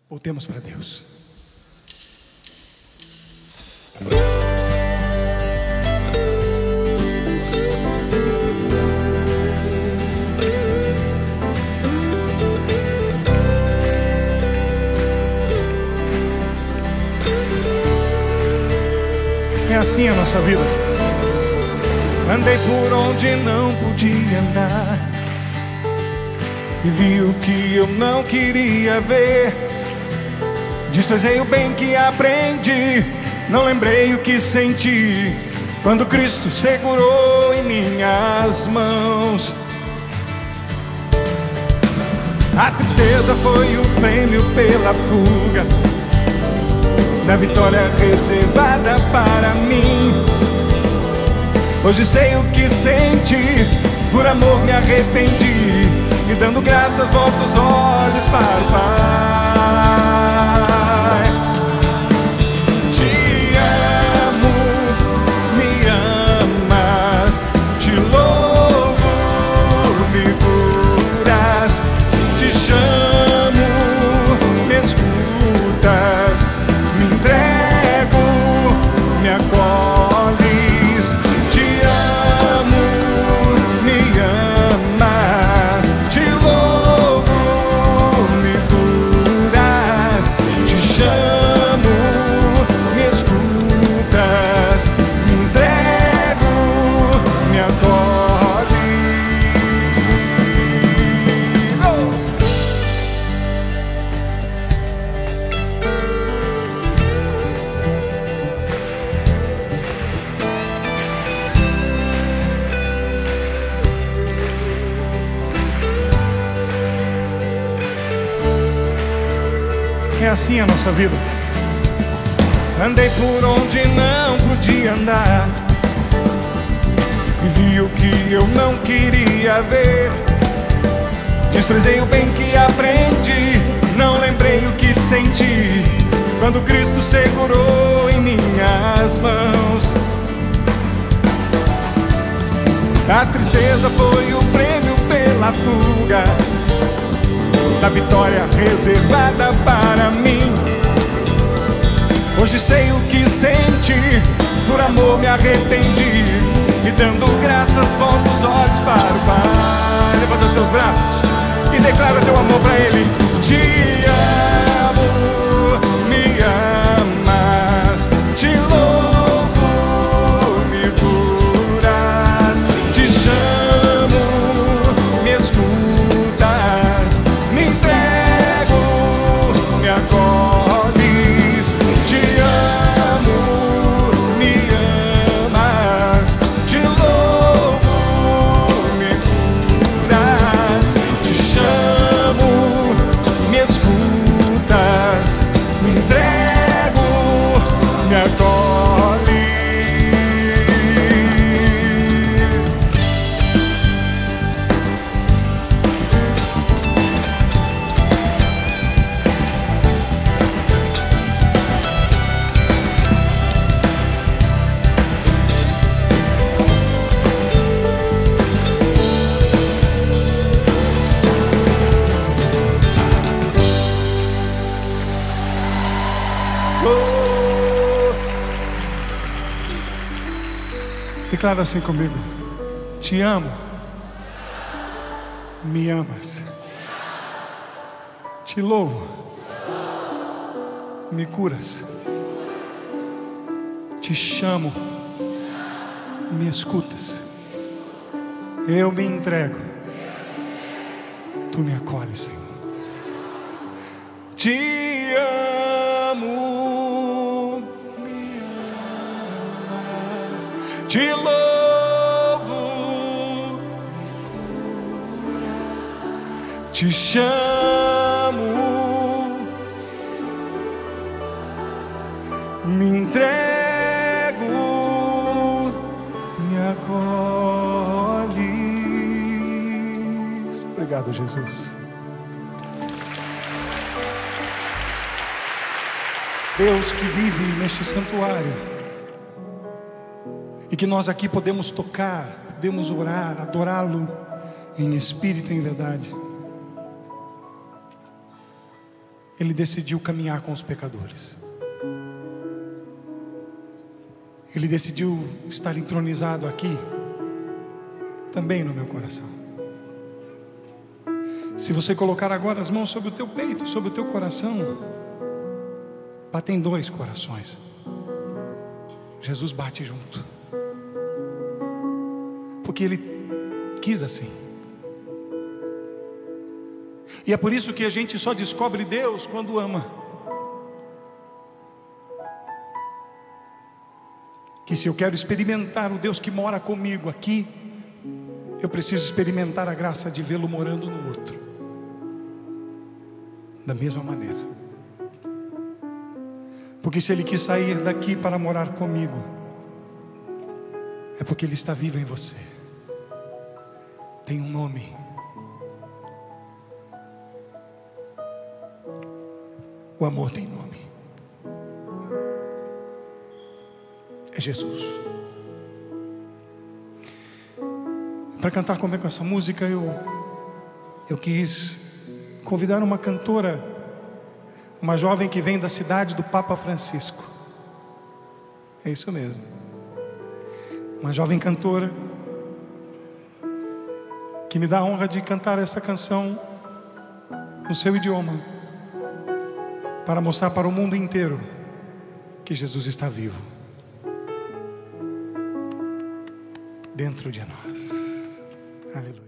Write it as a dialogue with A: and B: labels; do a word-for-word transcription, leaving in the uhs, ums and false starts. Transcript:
A: Voltemos para Deus. É assim a nossa vida. Andei por onde não podia andar e vi o que eu não queria ver. Desprezei o bem que aprendi, não lembrei o que senti quando Cristo segurou em minhas mãos. A tristeza foi o prêmio pela fuga da vitória reservada para mim. Hoje sei o que senti, por amor me arrependi, e dando graças volto os olhos para o Pai. Te amo, me amas, te louvo, me curas, te chamo, me escutas, me entrego, me acolhes. Te amo, me amas, te louvo, me curas, te chamo, me escutas, me entrego, me acolhes. Oh! É assim a nossa vida. Andei por onde não podia andar e vi o que eu não queria ver. Desprezei o bem que aprendi, não lembrei o que senti quando Cristo segurou em minhas mãos. A tristeza foi o prêmio pela fuga da vitória reservada para mim. Hoje sei o que senti, por amor me arrependi, e dando graças volto os olhos para o Pai. Levanta seus braços e declara teu amor para Ele. Te amo, me amas, te louvo, me curas, te chamo, me escutas, me entrego, me acolhes. Te amo, me amas, te louvo, me curas, te chamo, me escutas, me entrego, me acolhes. Declara assim comigo: te amo, me amas, te louvo, me curas, te chamo, me escutas, eu me entrego, tu me acolhes, Senhor. Te amo, me amas, te louvo, me curas, te chamo, me entrego, me acolhes. Obrigado, Jesus. Deus que vive neste santuário, e que nós aqui podemos tocar, podemos orar, adorá-lo em espírito e em verdade. Ele decidiu caminhar com os pecadores. Ele decidiu estar entronizado aqui, também no meu coração. Se você colocar agora as mãos sobre o teu peito, sobre o teu coração, batem dois corações. Jesus bate junto, porque Ele quis assim. E é por isso que a gente só descobre Deus quando ama. Que se eu quero experimentar o Deus que mora comigo aqui, eu preciso experimentar a graça de vê-lo morando no outro, da mesma maneira. Porque se Ele quis sair daqui para morar comigo, é porque Ele está vivo em você. Tem um nome. O amor tem nome. É Jesus. Para cantar comigo essa música, eu, eu quis convidar uma cantora, uma jovem que vem da cidade do Papa Francisco. É isso mesmo. Uma jovem cantora que me dá a honra de cantar essa canção no seu idioma, para mostrar para o mundo inteiro que Jesus está vivo dentro de nós. Aleluia.